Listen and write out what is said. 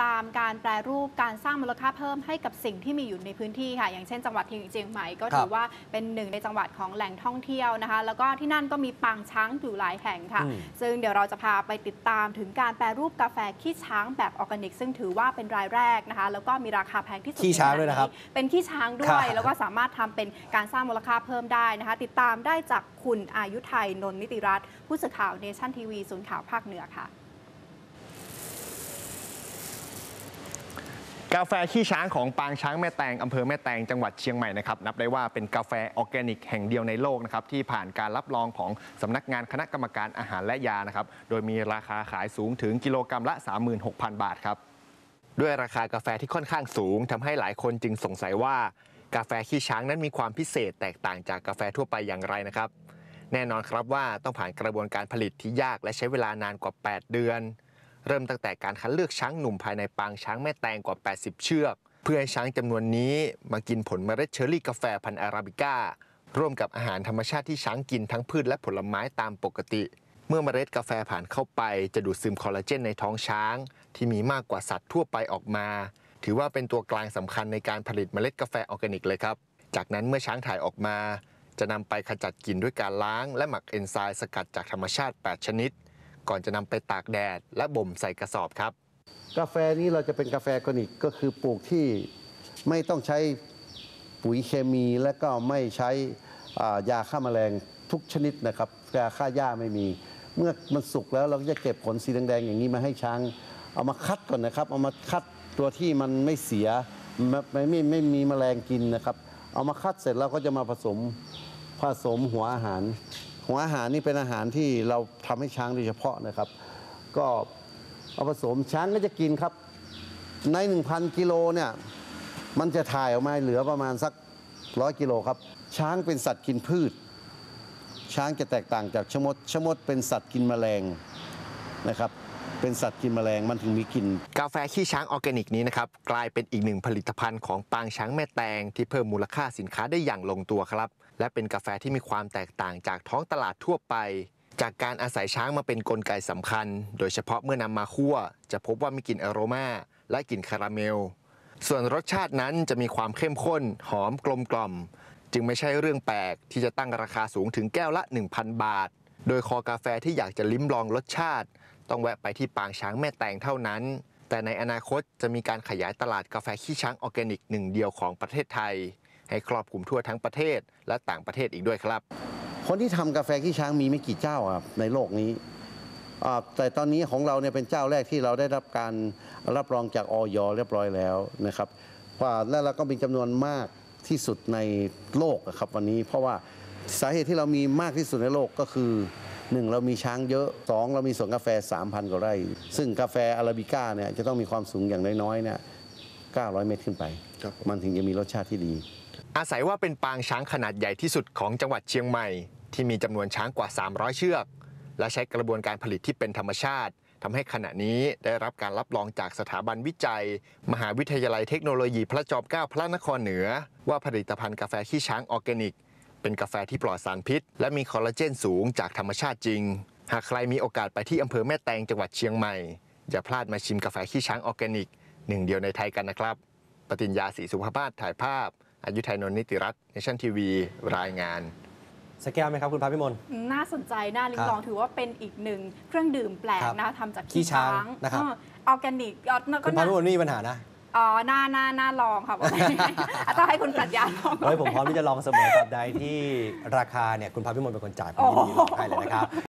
ตามการแปรรูปการสร้างมูลค่าเพิ่มให้กับสิ่งที่มีอยู่ในพื้นที่ค่ะอย่างเช่นจังหวัดเชียงใหม่ก็ถือว่าเป็นหนึ่งในจังหวัดของแหล่งท่องเที่ยวนะคะแล้วก็ที่นั่นก็มีปางช้างอยู่หลายแห่งค่ะซึ่งเดี๋ยวเราจะพาไปติดตามถึงการแปรรูปกาแฟขี้ช้างแบบออร์แกนิกซึ่งถือว่าเป็นรายแรกนะคะแล้วก็มีราคาแพงที่สุดขี้ช้างด้วยนะครับเป็นขี้ช้างด้วยแล้วก็สามารถทำเป็นการสร้างมูลค่าเพิ่มได้นะคะติดตามได้จากคุณอายุไทยนนท์นิติรัตน์ผู้สื่อข่าวเนชั่นทีวีศูนย์ข่าวภาคเหนือค่ะกาแฟขี้ช้างของปางช้างแม่แตงอำเภอแม่แตงจังหวัดเชียงใหม่นะครับนับได้ว่าเป็นกาแฟออร์แกนิกแห่งเดียวในโลกนะครับที่ผ่านการรับรองของสำนักงานคณะกรรมการอาหารและยานะครับโดยมีราคาขายสูงถึงกิโลกรัมละ 36,000 บาทครับด้วยราคากาแฟที่ค่อนข้างสูงทำให้หลายคนจึงสงสัยว่ากาแฟขี้ช้างนั้นมีความพิเศษแตกต่างจากกาแฟทั่วไปอย่างไรนะครับแน่นอนครับว่าต้องผ่านกระบวนการผลิตที่ยากและใช้เวลานานกว่า 8 เดือนเริ่มตั้งแต่การคัดเลือกช้างหนุ่มภายในปางช้างแม่แตงกว่า 80 เชือกเพื่อให้ช้างจำนวนนี้มากินผลเมล็ดเชอร์รี่กาแฟพันธุ์อาราบิก้าร่วมกับอาหารธรรมชาติที่ช้างกินทั้งพืชและผลไม้ตามปกติเมื่อเมล็ดกาแฟผ่านเข้าไปจะดูดซึมคอลลาเจนในท้องช้างที่มีมากกว่าสัตว์ทั่วไปออกมาถือว่าเป็นตัวกลางสำคัญในการผลิตเมล็ดกาแฟออร์แกนิกเลยครับจากนั้นเมื่อช้างถ่ายออกมาจะนำไปขจัดกลิ่นด้วยการล้างและหมักเอนไซม์สกัดจากธรรมชาติ 8 ชนิดก่อนจะนำไปตากแดดและบ่มใส่กระสอบครับกาแฟนี้เราจะเป็นกาแฟออร์แกนิกก็คือปลูกที่ไม่ต้องใช้ปุ๋ยเคมีและก็ไม่ใช้ยาฆ่าแมลงทุกชนิดนะครับยาฆ่าหญ้าไม่มีเมื่อมันสุกแล้วเราก็จะเก็บผลสีแดงๆอย่างนี้มาให้ช้างเอามาคัดก่อนนะครับเอามาคัดตัวที่มันไม่เสียไม่มีแมลงกินนะครับเอามาคัดเสร็จเราก็จะมาผสมหัวอาหารนี่เป็นอาหารที่เราทำให้ช้างโดยเฉพาะนะครับก็เอาผสมช้างก็จะกินครับใน 1,000 กิโลเนี่ยมันจะถ่ายออกมาเหลือประมาณสัก100 กิโลครับช้างเป็นสัตว์กินพืชช้างจะแตกต่างจากชมดเป็นสัตว์กินแมลงนะครับเป็นสัตว์กินแมลงมันถึงมีกลิ่นกาแฟขี้ช้างออร์แกนิกนี้นะครับกลายเป็นอีกหนึ่งผลิตภัณฑ์ของปางช้างแม่แตงที่เพิ่มมูลค่าสินค้าได้อย่างลงตัวครับและเป็นกาแฟที่มีความแตกต่างจากท้องตลาดทั่วไปจากการอาศัยช้างมาเป็นกลไกสำคัญโดยเฉพาะเมื่อนำมาคั่วจะพบว่ามีกลิ่นอโรมาและกลิ่นคาราเมลส่วนรสชาตินั้นจะมีความเข้มข้นหอมกลมกล่อมจึงไม่ใช่เรื่องแปลกที่จะตั้งราคาสูงถึงแก้วละ 1,000 บาทโดยคอกาแฟที่อยากจะลิ้มลองรสชาติต้องแวะไปที่ปางช้างแม่แตงเท่านั้นแต่ในอนาคตจะมีการขยายตลาดกาแฟขี้ช้างออร์แกนิกหนึ่งเดียวของประเทศไทยให้ครอบคลุมทั่วทั้งประเทศและต่างประเทศอีกด้วยครับคนที่ทำกาแฟขี้ช้างมีไม่กี่เจ้าครับในโลกนี้แต่ตอนนี้ของเราเนี่ยเป็นเจ้าแรกที่เราได้รับการรับรองจากอย.เรียบร้อยแล้วนะครับและเราก็มีจำนวนมากที่สุดในโลกครับวันนี้เพราะว่าสาเหตุที่เรามีมากที่สุดในโลกก็คือ1เรามีช้างเยอะ2เรามีสวนกาแฟ 3,000 กว่าไร่ซึ่งกาแฟอาราบิก้าเนี่ยจะต้องมีความสูงอย่างน้อยๆเนี่ย900 เมตรขึ้นไปมันถึงจะมีรสชาติที่ดีอาศัยว่าเป็นปางช้างขนาดใหญ่ที่สุดของจังหวัดเชียงใหม่ที่มีจำนวนช้างกว่า 300 เชือกและใช้กระบวนการผลิตที่เป็นธรรมชาติทำให้ขณะนี้ได้รับการรับรองจากสถาบันวิจัยมหาวิทยาลัยเทคโนโลยีพระจอมเกล้าพระนครเหนือว่าผลิตภัณฑ์กาแฟขี้ช้างออร์แกนิกเป็นกาแฟที่ปลอดสารพิษและมีคอลลาเจนสูงจากธรรมชาติจริงหากใครมีโอกาสไปที่อำเภอแม่แตงจังหวัดเชียงใหม่อย่าพลาดมาชิมกาแฟขี้ช้างออร์แกนิกหนึ่งเดียวในไทยกันนะครับปฏิญญาศรีสุภาพถ่ายภาพอายุไทยนนท์นิติรัตน์เนชั่นทีวีรายงานสแก้วไหมครับคุณพาพิมลน่าสนใจน่าลิ้มลองถือว่าเป็นอีกหนึ่งเครื่องดื่มแปลกนะทำจากขี้ช้างนะครับออร์แกนิกคุณพาพิมลมีปัญหานะน่าลองค่ะต้องให้คุณปรัชญาลองผมพร้อมที่จะลองเสมอแบบใดที่ราคาเนี่ยคุณพาพิมลเป็นคนจ่ายผมยินดีลองให้เลยนะครับ